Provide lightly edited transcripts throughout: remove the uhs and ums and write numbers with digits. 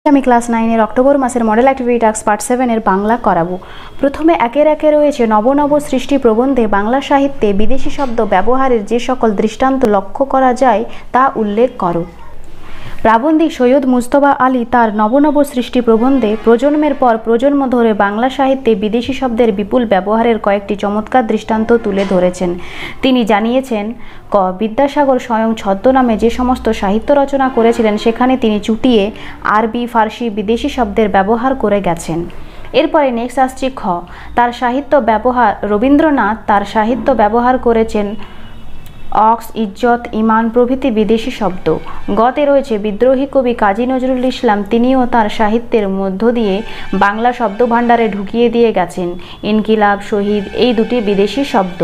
আমি ক্লাস 9 এর অক্টোবর মাসের মডেল অ্যাক্টিভিটি টাস্ক পার্ট 7 এর বাংলা করাবো। প্রথমে একের একে রয়েছে নব নব সৃষ্টি প্রবন্ধে বাংলা সাহিত্যে বিদেশি শব্দ ব্যবহারের যে সকল দৃষ্টান্ত লক্ষ্য করা যায় তা উল্লেখ করো। প্রাবন্ধিক সৈয়দ মুস্তফা আলী তার নবনব সৃষ্টি প্রবন্ধে প্রজন্মের পর প্রজন্ম ধরে বাংলা সাহিত্যে বিদেশি শব্দের বিপুল ব্যবহারের কয়েকটি চমৎকার দৃষ্টান্ত তুলে ধরেছেন। তিনি জানিয়েছেন, বিদ্যাসাগর স্বয়ং ছদ্মনামে যে সমস্ত সাহিত্য রচনা করেছিলেন সেখানে তিনি চুটিয়ে আরবি, ফার্সি, বিদেশি শব্দের ব্যবহার করে গেছেন। এরপরে নেক্সট আসছে খ, তার সাহিত্য ব্যবহার রবীন্দ্রনাথ তার সাহিত্য ব্যবহার করেছেন অক্স, ইজ্জত, ইমান প্রভৃতি বিদেশি শব্দ। গতে রয়েছে বিদ্রোহী কবি কাজী নজরুল ইসলাম, তিনিও তার সাহিত্যের মধ্য দিয়ে বাংলা শব্দভাণ্ডারে ঢুকিয়ে দিয়ে গেছেন ইনকিলাব, শহীদ এই দুটি বিদেশি শব্দ।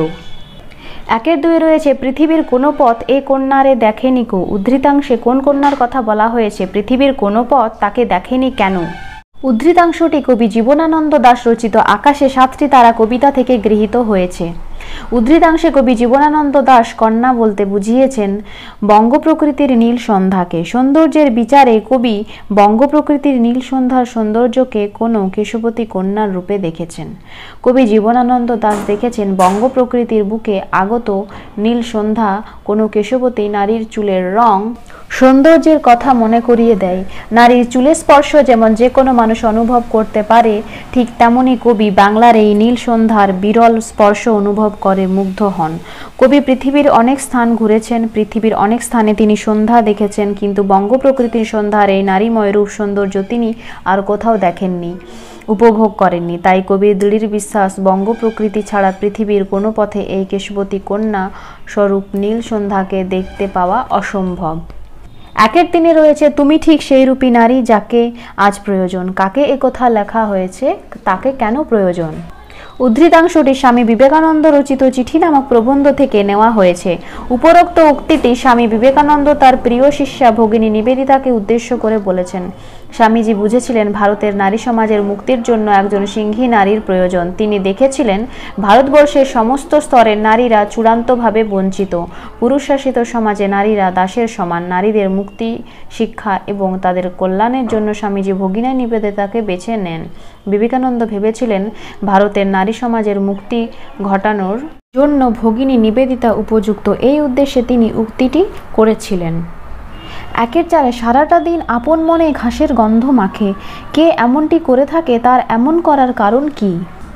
একের দুই রয়েছে পৃথিবীর কোনো পথ এ কন্যারে দেখেনি কো। উদ্ধৃতাংশে কোন কন্যার কথা বলা হয়েছে? পৃথিবীর কোনো পথ তাকে দেখেনি কেন? উদ্ধৃতাংশটি কবি জীবনানন্দ দাশ রচিত আকাশে সাতটি তারা কবিতা থেকে গৃহীত হয়েছে। উদ্ধৃতাংশে কবি জীবনানন্দ দাশ কন্যা বলতে বুঝিয়েছেন বঙ্গ প্রকৃতির নীল সন্ধ্যাকে। সৌন্দর্যের বিচারে কবি বঙ্গ প্রকৃতির নীল সন্ধ্যার সৌন্দর্যকে কোনো কেশবতী কন্যার রূপে দেখেছেন। কবি জীবনানন্দ দাশ দেখেছেন বঙ্গ প্রকৃতির বুকে আগত নীল সন্ধ্যা কোনো কেশবতী নারীর চুলের রং সৌন্দর্যের কথা মনে করিয়ে দেয়। নারীর চুলের স্পর্শ যেমন যে কোনো মানুষ অনুভব করতে পারে, ঠিক তেমনি কবি বাংলার এই নীল সন্ধ্যার বিরল স্পর্শ অনুভব করে মুগ্ধ হন। কবি পৃথিবীর অনেক স্থান ঘুরেছেন, পৃথিবীর অনেক স্থানে তিনি সন্ধ্যা দেখেছেন, কিন্তু বঙ্গ প্রকৃতির সন্ধ্যার এই নারীময় রূপ সৌন্দর্য তিনি আর কোথাও দেখেননি, উপভোগ করেননি। তাই কবির দৃঢ় বিশ্বাস বঙ্গ প্রকৃতি ছাড়া পৃথিবীর কোনো পথে এই কেশবতী কন্যা স্বরূপ নীল সন্ধ্যাকে দেখতে পাওয়া অসম্ভব। একের তিনে রয়েছে তুমি ঠিক সেই রূপী নারী যাকে আজ প্রয়োজন। কাকে একথা লেখা হয়েছে? তাকে কেন প্রয়োজন? উদ্ধৃতাংশটি স্বামী বিবেকানন্দ রচিত চিঠি নামক প্রবন্ধ থেকে নেওয়া হয়েছে। উপরোক্ত উক্তিটি স্বামী বিবেকানন্দ তার প্রিয় শিষ্যা ভগিনী নিবেদিতাকে উদ্দেশ্য করে বলেছেন। স্বামীজি বুঝেছিলেন ভারতের নারী সমাজের মুক্তির জন্য একজন সিংহী নারীর প্রয়োজন। তিনি দেখেছিলেন ভারতবর্ষের সমস্ত স্তরের নারীরা চূড়ান্তভাবে বঞ্চিত। পুরুষশাসিত সমাজে নারীরা দাসের সমান। নারীদের মুক্তি, শিক্ষা এবং তাদের কল্যাণের জন্য স্বামীজি ভগিনী নিবেদিতাকে বেছে নেন। বিবেকানন্দ ভেবেছিলেন ভারতের নারী সমাজের মুক্তি ঘটানোর জন্য ভগিনী নিবেদিতা উপযুক্ত। এই উদ্দেশ্যে তিনি উক্তিটি করেছিলেন। একের চারে সারাটা দিন আপন মনে ঘাসের গন্ধ মাখে। কে এমনটি করে থাকে? তার এমন করার কারণ কি?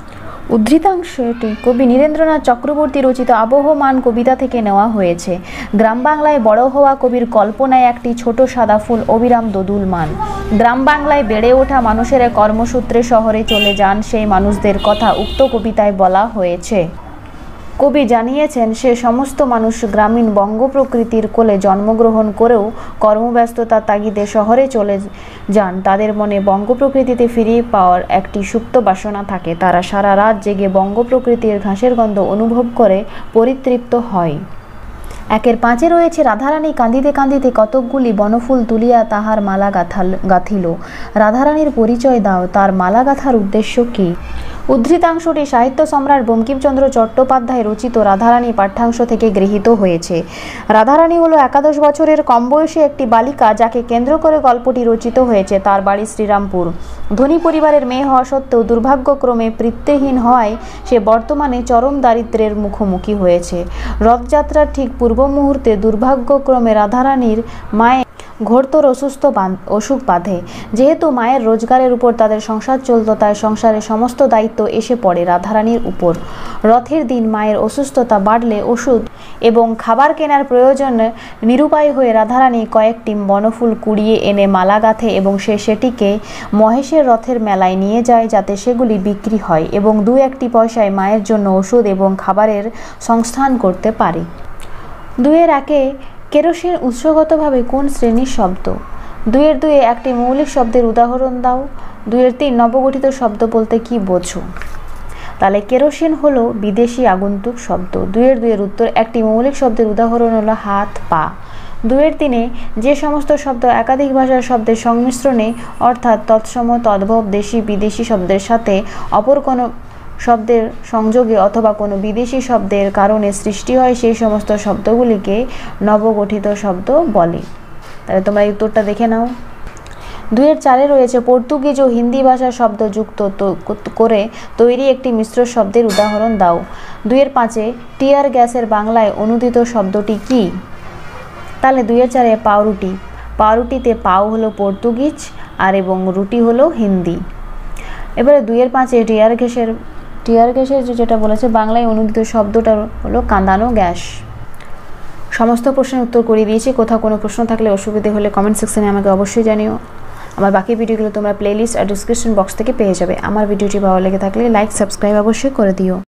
উদ্ধৃতাংশটি কবি নীরেন্দ্রনাথ চক্রবর্তী রচিত আবহমান কবিতা থেকে নেওয়া হয়েছে। গ্রাম বাংলায় বড় হওয়া কবির কল্পনায় একটি ছোট সাদা ফুল অবিরাম দোদুলমান। গ্রাম বাংলায় বেড়ে ওঠা মানুষেরা কর্মসূত্রে শহরে চলে যান, সেই মানুষদের কথা উক্ত কবিতায় বলা হয়েছে। কবি জানিয়েছেন সে সমস্ত মানুষ গ্রামীণ বঙ্গ প্রকৃতির কোলে জন্মগ্রহণ করেও কর্মব্যস্ততার তাগিদে শহরে চলে যান। তাদের মনে বঙ্গ প্রকৃতিতে ফিরিয়ে পাওয়ার একটি সুপ্ত বাসনা থাকে। তারা সারা রাত জেগে বঙ্গ প্রকৃতির ঘাসের গন্ধ অনুভব করে পরিতৃপ্ত হয়। একের পাঁচে রয়েছে রাধারানী কাঁদিতে কাঁদিতে কতকগুলি বনফুল তুলিয়া তাহার মালা গাঁথিল। রাধারানীর পরিচয় দাও, তার মালা গাঁথার উদ্দেশ্য কি? উদ্ধৃতাংশটি সাহিত্য সম্রাট বঙ্কিমচন্দ্র চট্টোপাধ্যায় রচিত রাধারানী পাঠ্যাংশ থেকে গৃহীত হয়েছে। রাধারানী হলো 11 বছরের কম বয়সী একটি বালিকা, যাকে কেন্দ্র করে গল্পটি রচিত হয়েছে। তার বাড়ি শ্রীরামপুর। ধনী পরিবারের মেয়ে হওয়া সত্ত্বেও দুর্ভাগ্যক্রমে পিতৃহীন হওয়ায় সে বর্তমানে চরম দারিদ্র্যের মুখোমুখি হয়েছে। রথযাত্রার ঠিক পূর্ব মুহূর্তে দুর্ভাগ্যক্রমে রাধারানীর মায়ের ঘোরতর অসুখ বাঁধে। যেহেতু মায়ের রোজগারের উপর তাদের সংসার চলত, তাই সংসারের সমস্ত দায়িত্ব এসে পড়ে রাধারানীর উপর। রথের দিন মায়ের অসুস্থতা বাড়লে ওষুধ এবং খাবার কেনার প্রয়োজনে নিরুপায় হয়ে রাধারানী কয়েকটি বনফুল কুড়িয়ে এনে মালা গাঁথে এবং সেটিকে মহেশের রথের মেলায় নিয়ে যায়, যাতে সেগুলি বিক্রি হয় এবং 2-1 পয়সায় মায়ের জন্য ওষুধ এবং খাবারের সংস্থান করতে পারে। 2-1 কেরোসিন উৎসগতভাবে কোন শ্রেণীর শব্দ? 2-2 একটি মৌলিক শব্দের উদাহরণ দাও। 2-3 নবগঠিত শব্দ বলতে কি বোঝো? তাহলে কেরোসিন হলো বিদেশি আগন্তুক শব্দ। 2-2 উত্তর একটি মৌলিক শব্দের উদাহরণ হলো হাত, পা। 2-3 যে সমস্ত শব্দ একাধিক ভাষার শব্দের সংমিশ্রণে অর্থাৎ তৎসম, তদ্ভব, দেশি, বিদেশি শব্দের সাথে অপর কোনো শব্দের সংযোগে অথবা কোনো বিদেশি শব্দের কারণে সৃষ্টি হয়, সেই সমস্ত শব্দগুলিকে নবগঠিত শব্দ বলে। তাহলে তোমরা এই উত্তরটা দেখে নাও। 2-এর 4-এ রয়েছে পর্তুগিজ ও হিন্দি ভাষার শব্দ যুক্ত করে তৈরি একটি মিশ্র শব্দের উদাহরণ দাও। 2-এর 5-এ টিয়ার গ্যাসের বাংলায় অনুদিত শব্দটি কি? তাহলে 2-এর 4-এ পাউরুটি। পাউরুটিতে পাও হলো পর্তুগিজ আর এবং রুটি হলো হিন্দি। এবারে 2-এর 5-এ টিয়ার গ্যাসের যেটা বলেছে বাংলায় অনুদিত শব্দটা হলো কাঁদানো গ্যাস। সমস্ত প্রশ্নের উত্তর করে দিয়েছি। কোথাও কোনো প্রশ্ন থাকলে অসুবিধে হলে কমেন্ট সেকশনে আমাকে অবশ্যই জানিও। আমার বাকি ভিডিওগুলো তোমরা প্লেলিস্ট আর ডিসক্রিপশন বক্স থেকে পেয়ে যাবে। আমার ভিডিওটি ভালো লেগে থাকলে লাইক সাবস্ক্রাইব অবশ্যই করে দিও।